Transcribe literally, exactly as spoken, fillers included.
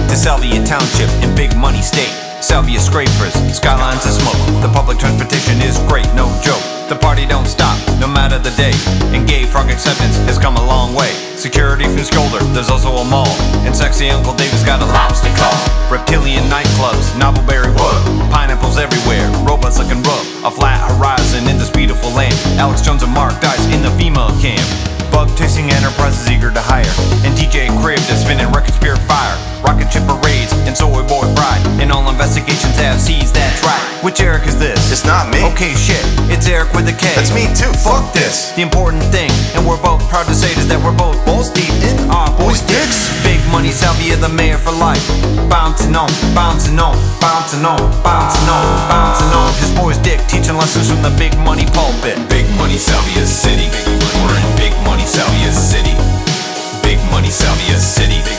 to Salvia Township in Big Money State. Salvia scrapers, skylines of smoke. The public transportation is great, no joke. The party don't stop, no matter the day. And gay frog acceptance has come a long way. Security from Skolder, there's also a mall. And sexy Uncle David's got a lobster claw. Reptilian nightclubs, Novelberry Wood. Pineapples everywhere, robots looking rough. A flat horizon in this beautiful land. Alex Jones and Mark Dice in the FEMA camp. Bug-chasing enterprises eager to hire. And D J Crib that's spinning record spirit fire. Rocket ship parades and Soy Boy Pride. And all investigations have seized that right. Which Eric is this? It's not me. Okay, shit, it's Eric with a K. That's me too, fuck this. The important thing, and we're both proud to say, is that we're both balls deep in our boys' dicks. Big Money Salvia, the mayor for life. Bouncing on, bouncing on, bouncing on, bouncing on, bouncing on. His boy's dick teaching lessons from the Big Money pulpit. Big Money Salvia City. We're in Big Money Salvia City. Big Money Salvia City.